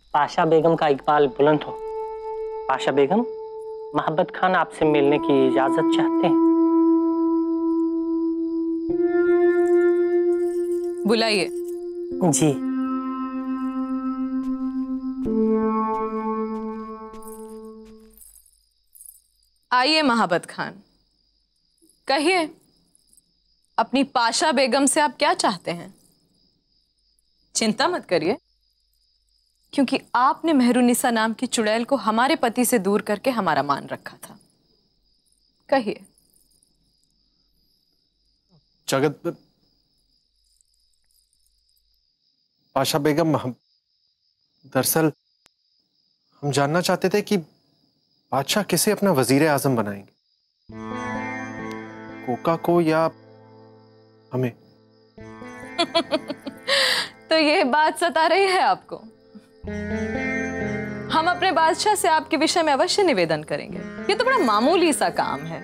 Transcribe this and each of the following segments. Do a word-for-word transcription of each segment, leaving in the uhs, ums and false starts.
पाशा बेगम का इकबाल बुलंद हो। पाशा बेगम, मोहब्बत खान आपसे मिलने की इजाजत चाहते हैं। बुलाइए। जी। आइए मोहब्बत खान, कहिए अपनी पाशा बेगम से आप क्या चाहते हैं? चिंता मत करिए, क्योंकि आपने मेहरुनिसा नाम की चुड़ैल को हमारे पति से दूर करके हमारा मान रखा था। कहिए। जगत पाशा बेगम, हम दरअसल हम जानना चाहते थे कि बादशाह किसे अपना वजीर आजम बनाएंगे, कोका को या हमें? तो ये बात सता रही है आपको? हम अपने बादशाह से आपके विषय में अवश्य निवेदन करेंगे। ये तो बड़ा मामूली सा काम है,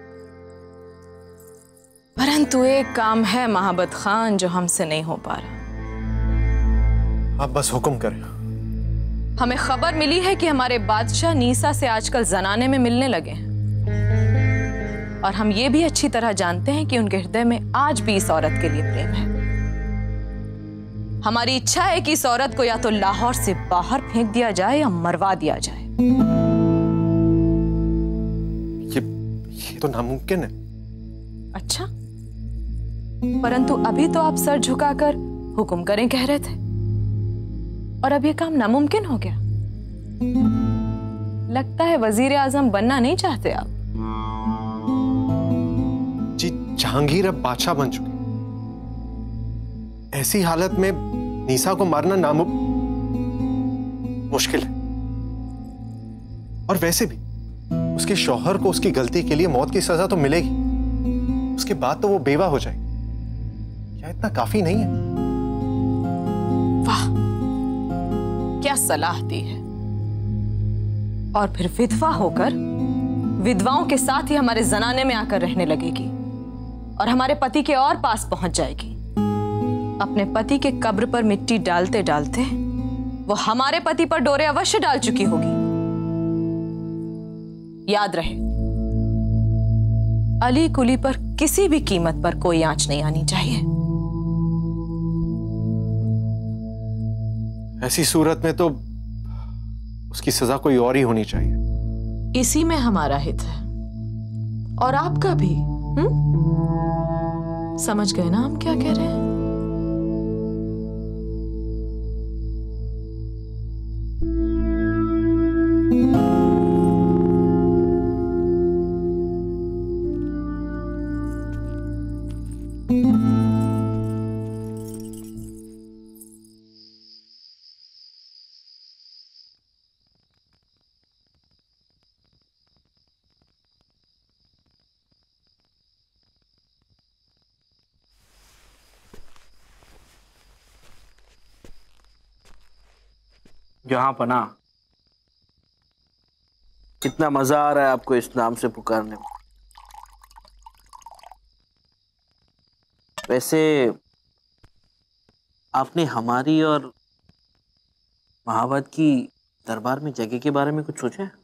परंतु एक काम है मोहब्बत खान जो हमसे नहीं हो पा रहा। आप बस हुक्म करें। हमें खबर मिली है कि हमारे बादशाह नीसा से आजकल जनाने में मिलने लगे हैं, और हम ये भी अच्छी तरह जानते हैं कि उनके हृदय में आज भी इस औरत के लिए प्रेम है। हमारी इच्छा है कि इस औरत को या तो लाहौर से बाहर फेंक दिया जाए या मरवा दिया जाए। ये, ये तो नामुमकिन है। अच्छा, परंतु अभी तो आप सर झुकाकर हुक्म करें कह रहे थे, और अब ये काम नामुमकिन हो गया। लगता है वजीर आजम बनना नहीं चाहते आप। जी, जहांगीर अब बादशाह बन चुके, ऐसी हालत में नीसा को मारना नामुम मुश्किल है। और वैसे भी उसके शौहर को उसकी गलती के लिए मौत की सजा तो मिलेगी, उसके बाद तो वो बेवा हो जाएगी। क्या इतना काफी नहीं है? वाह, क्या सलाह दी है। और फिर विधवा होकर विधवाओं के साथ ही हमारे जनाने में आकर रहने लगेगी और हमारे पति के और पास पहुंच जाएगी। अपने पति के कब्र पर मिट्टी डालते डालते वो हमारे पति पर डोरे अवश्य डाल चुकी होगी। याद रहे, अली कुली पर किसी भी कीमत पर कोई आंच नहीं आनी चाहिए। ऐसी सूरत में तो उसकी सजा कोई और ही होनी चाहिए। इसी में हमारा हित है, और आपका भी। हुँ? समझ गए ना हम क्या कह रहे हैं? जहां पना, कितना मजा आ रहा है आपको इस नाम से पुकारने में। वैसे आपने हमारी और महावत की दरबार में जगह के बारे में कुछ सोचा है?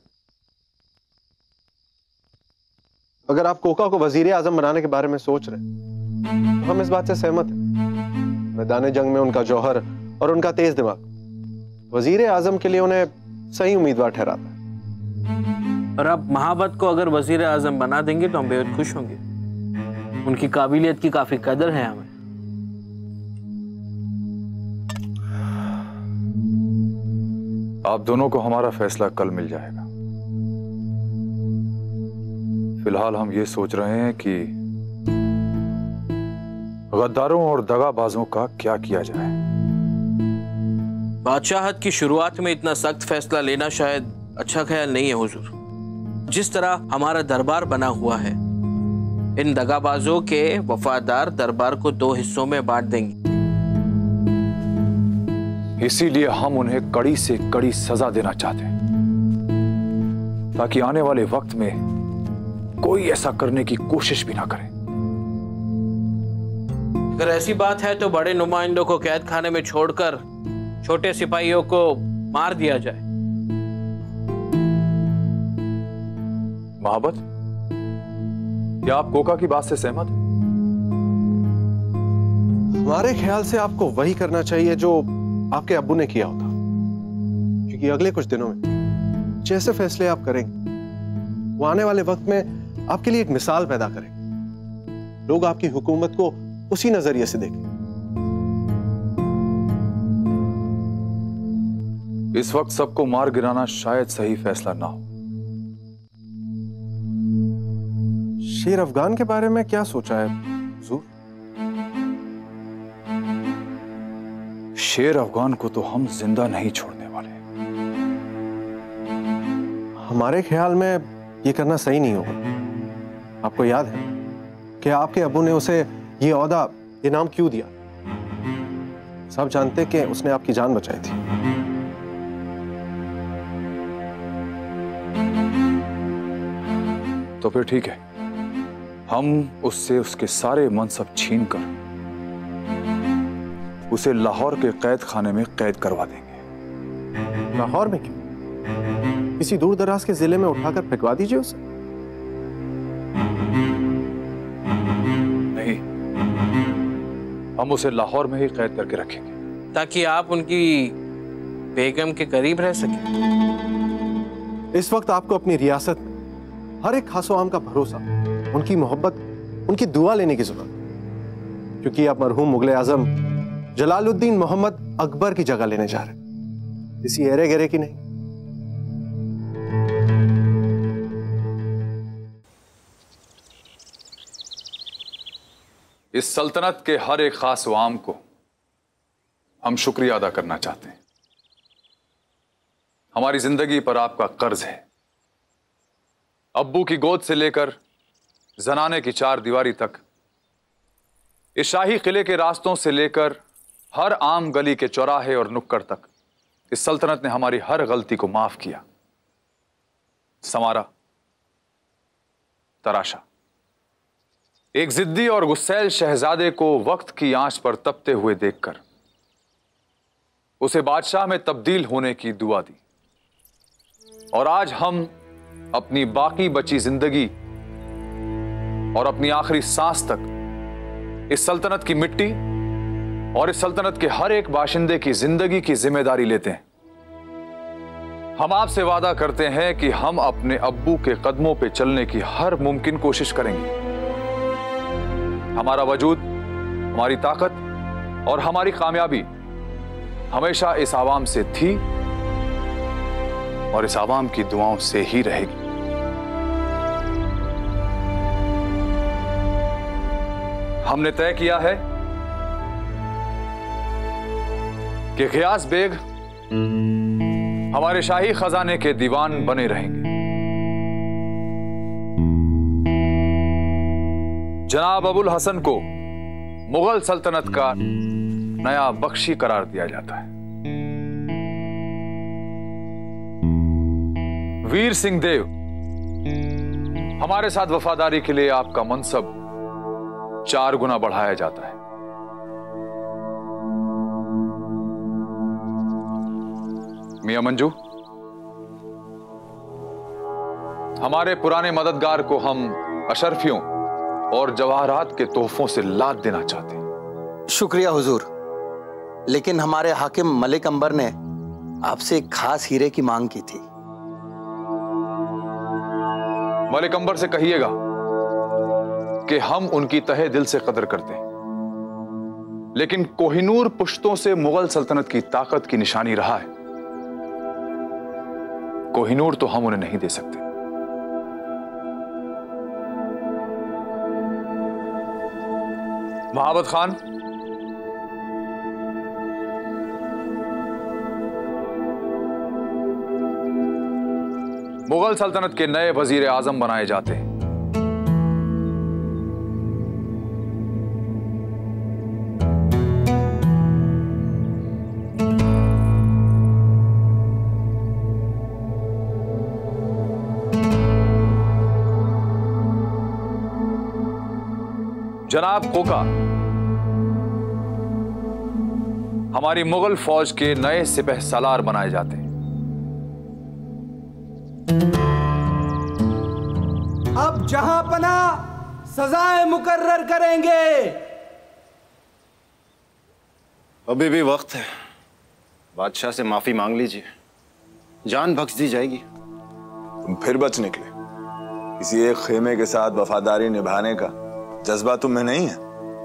अगर आप कोका को वजीर आजम बनाने के बारे में सोच रहे हैं तो हम इस बात से सहमत हैं। मैदान जंग में उनका जौहर और उनका तेज दिमाग वजीर आजम के लिए उन्हें सही उम्मीदवार ठहराता है। और आप महावत को अगर वजीर आजम बना देंगे तो हम बेहद खुश होंगे। उनकी काबिलियत की काफी कदर है हमें। आप दोनों को हमारा फैसला कल मिल जाएगा। फिलहाल हम ये सोच रहे हैं कि गद्दारों और दगाबाजों का क्या किया जाए। बादशाहत की शुरुआत में इतना सख्त फैसला लेना शायद अच्छा ख्याल नहीं है हुजूर। जिस तरह हमारा दरबार बना हुआ है, इन दगाबाजों के वफादार दरबार को दो हिस्सों में बांट देंगे। इसीलिए हम उन्हें कड़ी से कड़ी सजा देना चाहते हैं, ताकि आने वाले वक्त में कोई ऐसा करने की कोशिश भी ना करे। अगर ऐसी बात है तो बड़े नुमाइंदों को कैद खाने में छोड़कर छोटे सिपाहियों को मार दिया जाए। महाबत, क्या आप कोका की बात से सहमत हैं? हमारे ख्याल से आपको वही करना चाहिए जो आपके अब्बू ने किया होता, क्योंकि अगले कुछ दिनों में जैसे फैसले आप करेंगे वो आने वाले वक्त में आपके लिए एक मिसाल पैदा करेंगे। लोग आपकी हुकूमत को उसी नजरिए से देखें। इस वक्त सबको मार गिराना शायद सही फैसला ना हो। शेर अफगान के बारे में क्या सोचा है हुजूर? शेर अफगान को तो हम जिंदा नहीं छोड़ने वाले। हमारे ख्याल में ये करना सही नहीं होगा। आपको याद है कि आपके अब्बू ने उसे ये ओहदा इनाम क्यों दिया? सब जानते कि उसने आपकी जान बचाई थी। तो फिर ठीक है, हम उससे उसके सारे मनसब छीन कर उसे लाहौर के कैद खाने में कैद करवा देंगे। लाहौर में क्यों? किसी दूर दराज के जिले में उठाकर फेंकवा दीजिए उसे। नहीं, हम उसे लाहौर में ही कैद करके रखेंगे ताकि आप उनकी बेगम के करीब रह सके। इस वक्त आपको अपनी रियासत में हर एक खासो आम का भरोसा, उनकी मोहब्बत, उनकी दुआ लेने की जरूरत है, क्योंकि आप मरहूम मुगल आजम जलालुद्दीन मोहम्मद अकबर की जगह लेने जा रहे हैं, किसी एरे गेरे की नहीं। इस सल्तनत के हर एक खास आम को हम शुक्रिया अदा करना चाहते हैं। हमारी जिंदगी पर आपका कर्ज है। अब्बू की गोद से लेकर जनाने की चार दीवारी तक, इस शाही किले के रास्तों से लेकर हर आम गली के चौराहे और नुक्कड़ तक, इस सल्तनत ने हमारी हर गलती को माफ किया, संवारा, तराशा। एक जिद्दी और गुस्सैल शहजादे को वक्त की आंच पर तपते हुए देखकर उसे बादशाह में तब्दील होने की दुआ दी। और आज हम अपनी बाकी बची जिंदगी और अपनी आखिरी सांस तक इस सल्तनत की मिट्टी और इस सल्तनत के हर एक बाशिंदे की जिंदगी की जिम्मेदारी लेते हैं। हम आपसे वादा करते हैं कि हम अपने अब्बू के कदमों पे चलने की हर मुमकिन कोशिश करेंगे। हमारा वजूद, हमारी ताकत और हमारी कामयाबी हमेशा इस आवाम से थी और इस आवाम की दुआओं से ही रहेगी। हमने तय किया है कि गियास बेग हमारे शाही खजाने के दीवान बने रहेंगे। जनाब अबुल हसन को मुगल सल्तनत का नया बख्शी करार दिया जाता है। वीर सिंह देव, हमारे साथ वफादारी के लिए आपका मनसब चार गुना बढ़ाया जाता है। मियां मंजू, हमारे पुराने मददगार को हम अशरफियों और जवाहरात के तोहफों से लाद देना चाहते हैं। शुक्रिया हुजूर, लेकिन हमारे हाकिम मलिक अंबर ने आपसे एक खास हीरे की मांग की थी। मलिक अंबर से कहिएगा कि हम उनकी तहे दिल से कदर करते हैं, लेकिन कोहिनूर पुश्तों से मुगल सल्तनत की ताकत की निशानी रहा है। कोहिनूर तो हम उन्हें नहीं दे सकते। महाबत खान, मुगल सल्तनत के नए वजीर आजम बनाए जाते हैं। जनाब कोका हमारी मुगल फौज के नए सिपह सालार बनाए जाते हैं। अब जहां पना सजाएं मुकर्रर करेंगे। अभी भी वक्त है, बादशाह से माफी मांग लीजिए, जान बख्श दी जाएगी। तुम फिर बच निकले। किसी एक खेमे के साथ वफादारी निभाने का जज्बा तुम में नहीं है।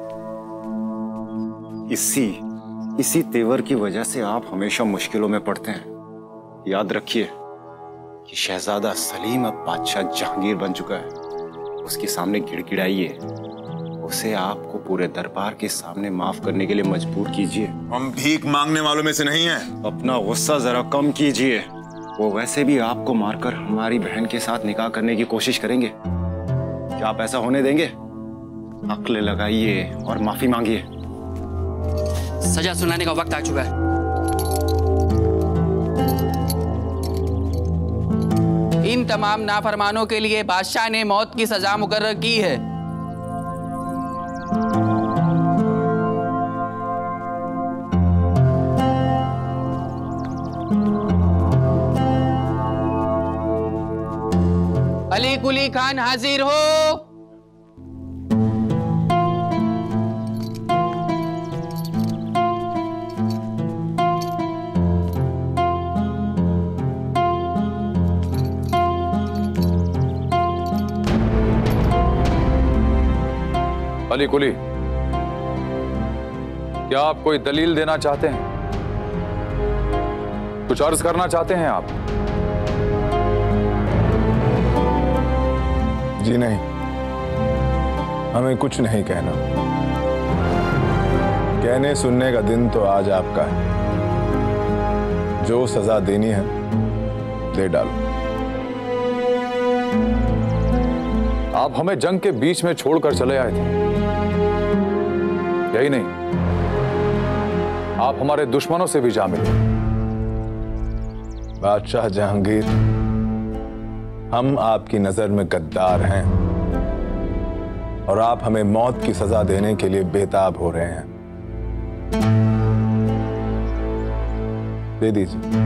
इसी इसी तेवर की वजह से आप हमेशा मुश्किलों में पड़ते हैं। याद रखिए कि शहजादा सलीम अब बादशाह जहांगीर बन चुका है। उसके सामने गिड़गिड़ाइए, उसे आपको पूरे दरबार के सामने माफ करने के लिए मजबूर कीजिए। हम भीख मांगने वालों में से नहीं हैं। अपना गुस्सा जरा कम कीजिए। वो वैसे भी आपको मारकर हमारी बहन के साथ निकाह करने की कोशिश करेंगे। क्या आप ऐसा होने देंगे? अक्ल लगाइए और माफी मांगिए। सजा सुनाने का वक्त आ चुका है। इन तमाम नाफरमानों के लिए बादशाह ने मौत की सजा मुकर्रर की है। अली कुली खान हाजिर हो। अली कुली, क्या आप कोई दलील देना चाहते हैं? कुछ अर्ज करना चाहते हैं आप? जी नहीं, हमें कुछ नहीं कहना। कहने सुनने का दिन तो आज आपका है। जो सजा देनी है दे डालो। आप हमें जंग के बीच में छोड़कर चले आए थे, यही नहीं, आप हमारे दुश्मनों से भी जा मिले। बादशाह जहांगीर, हम आपकी नजर में गद्दार हैं और आप हमें मौत की सजा देने के लिए बेताब हो रहे हैं। दे दीजिए।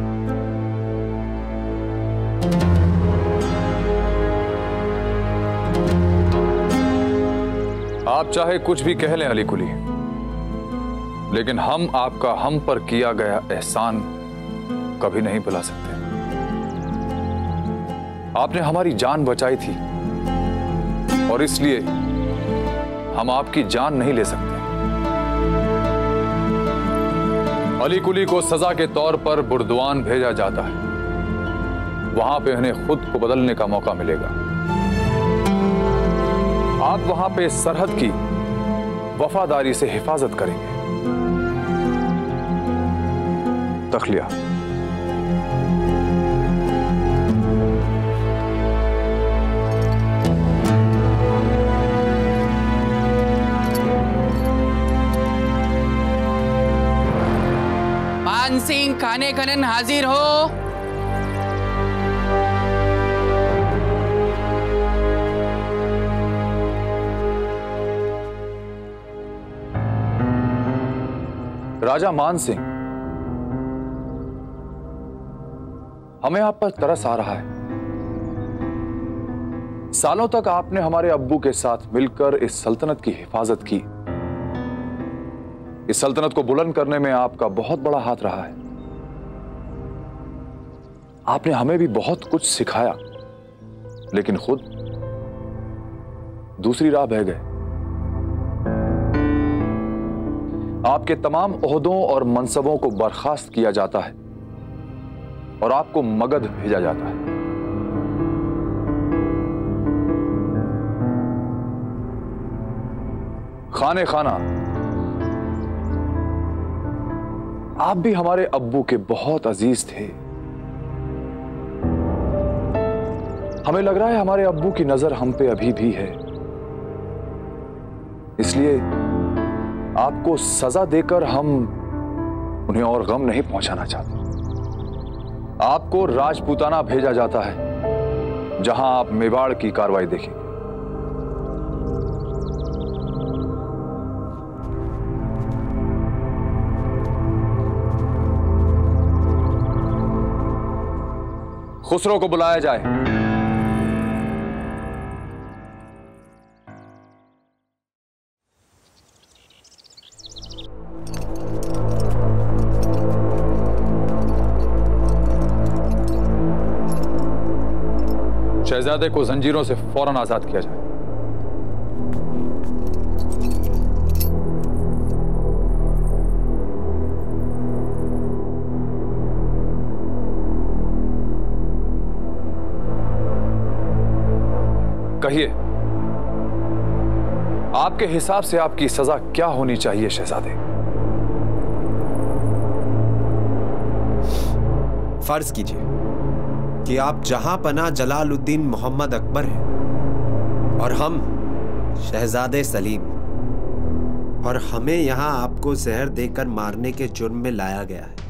आप चाहे कुछ भी कह लें अली कुली, लेकिन हम आपका हम पर किया गया एहसान कभी नहीं भुला सकते। आपने हमारी जान बचाई थी और इसलिए हम आपकी जान नहीं ले सकते। अली कुली को सजा के तौर पर बुर्दवान भेजा जाता है, वहां पे उन्हें खुद को बदलने का मौका मिलेगा। आप वहां पे सरहद की वफादारी से हिफाजत करेंगे। तखलिया। मान सिंह खाने खनन हाजिर हो। राजा मान सिंह, हमें आप पर तरस आ रहा है। सालों तक आपने हमारे अब्बू के साथ मिलकर इस सल्तनत की हिफाजत की। इस सल्तनत को बुलंद करने में आपका बहुत बड़ा हाथ रहा है। आपने हमें भी बहुत कुछ सिखाया, लेकिन खुद दूसरी राह बह गए। आपके तमाम ओहदों और मनसबों को बर्खास्त किया जाता है और आपको मगध भेजा जाता है। खाने खाना, आप भी हमारे अब्बू के बहुत अजीज थे। हमें लग रहा है हमारे अब्बू की नजर हम पे अभी भी है, इसलिए आपको सजा देकर हम उन्हें और गम नहीं पहुंचाना चाहते। आपको राजपूताना भेजा जाता है, जहां आप मेवाड़ की कार्रवाई देखेंगे। खुसरो को बुलाया जाए। शहजादे को जंजीरों से फौरन आजाद किया जाए। कहिए, आपके हिसाब से आपकी सजा क्या होनी चाहिए शहजादे? फर्ज कीजिए कि आप जहां पना जलालुद्दीन मोहम्मद अकबर हैं और हम शहजादे सलीम, और हमें यहां आपको जहर देकर मारने के जुर्म में लाया गया है।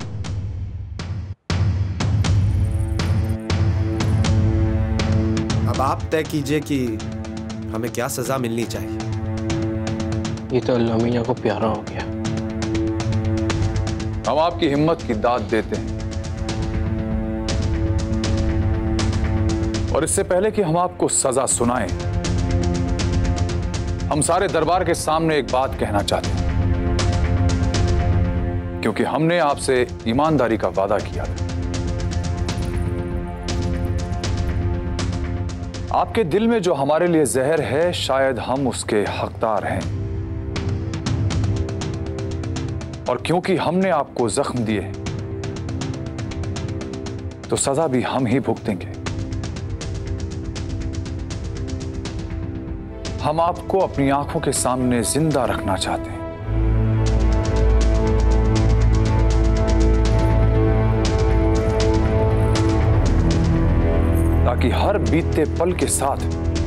अब आप तय कीजिए कि हमें क्या सजा मिलनी चाहिए। ये तो अल्लाह मियां को प्यारा हो गया। हम आपकी हिम्मत की दाद देते हैं, और इससे पहले कि हम आपको सजा सुनाएं, हम सारे दरबार के सामने एक बात कहना चाहते हैं, क्योंकि हमने आपसे ईमानदारी का वादा किया था। आपके दिल में जो हमारे लिए जहर है, शायद हम उसके हकदार हैं, और क्योंकि हमने आपको जख्म दिए तो सजा भी हम ही भुगतेंगे। हम आपको अपनी आंखों के सामने जिंदा रखना चाहते हैं, ताकि हर बीतते पल के साथ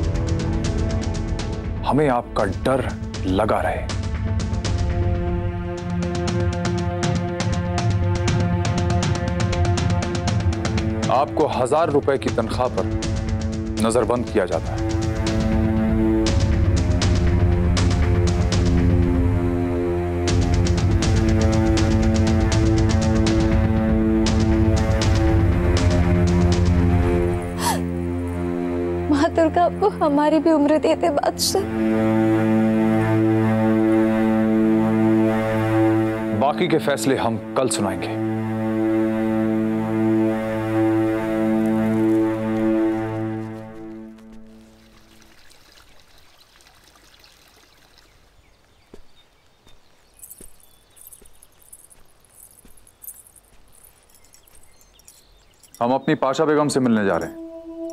हमें आपका डर लगा रहे। आपको हजार रुपए की तनख्वाह पर नजरबंद किया जाता है। दुर्गा आपको हमारी भी उम्र देते बादशाह। बाकी के फैसले हम कल सुनाएंगे। हम अपनी पाशा बेगम से मिलने जा रहे हैं।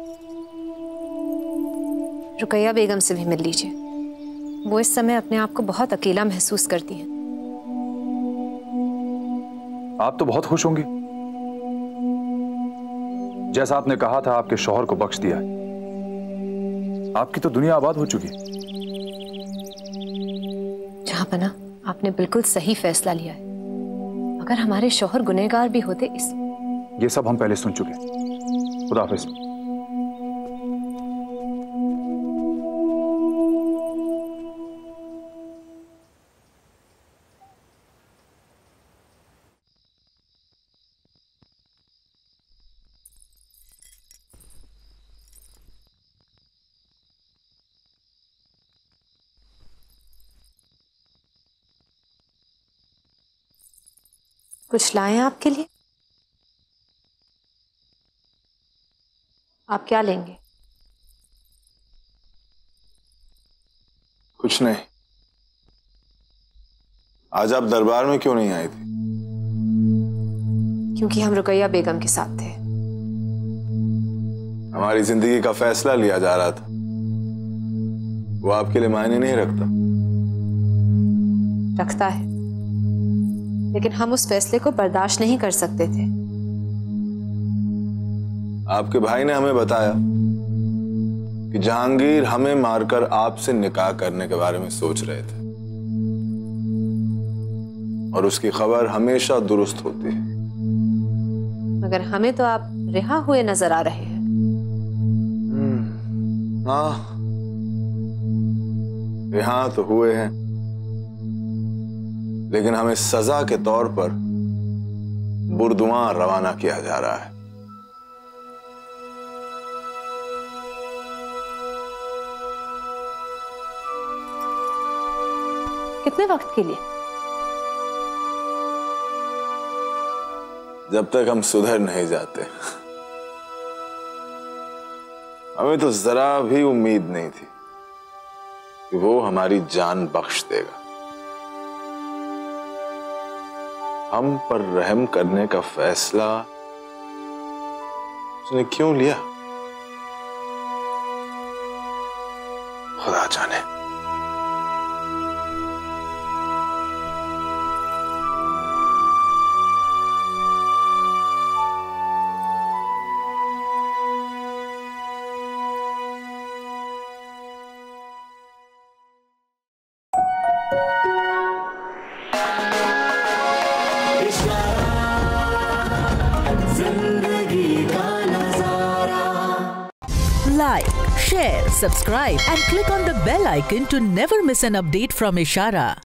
रुकैया बेगम से भी मिल लीजिए। वो इस समय अपने आप को बहुत अकेला महसूस करती हैं। आप तो बहुत खुश होंगी। जैसा आपने कहा था, आपके शौहर को बख्श दिया है। आपकी तो दुनिया आबाद हो चुकी है। जहांपना, आपने बिल्कुल सही फैसला लिया है। अगर हमारे शौहर गुनहगार भी होते इस ये सब हम पहले सुन चुके हैं। खुदा हाफिज। कुछ लाएं आपके लिए? आप क्या लेंगे? कुछ नहीं। आज आप दरबार में क्यों नहीं आई थी? क्योंकि हम रुकैया बेगम के साथ थे। हमारी जिंदगी का फैसला लिया जा रहा था, वो आपके लिए मायने नहीं रखता? रखता है, लेकिन हम उस फैसले को बर्दाश्त नहीं कर सकते थे। आपके भाई ने हमें बताया कि जहांगीर हमें मारकर आपसे निकाह करने के बारे में सोच रहे थे, और उसकी खबर हमेशा दुरुस्त होती है। मगर हमें तो आप रिहा हुए नजर आ रहे हैं। हाँ, रिहा तो हुए हैं, लेकिन हमें सजा के तौर पर बुर्दुआ रवाना किया जा रहा है। कितने वक्त के लिए? जब तक हम सुधर नहीं जाते। हमें तो जरा भी उम्मीद नहीं थी कि वो हमारी जान बख्श देगा। हम पर रहम करने का फैसला उसने क्यों लिया, खुदा जाने। Like, share, subscribe and click on the bell icon to never miss an update from Ishara.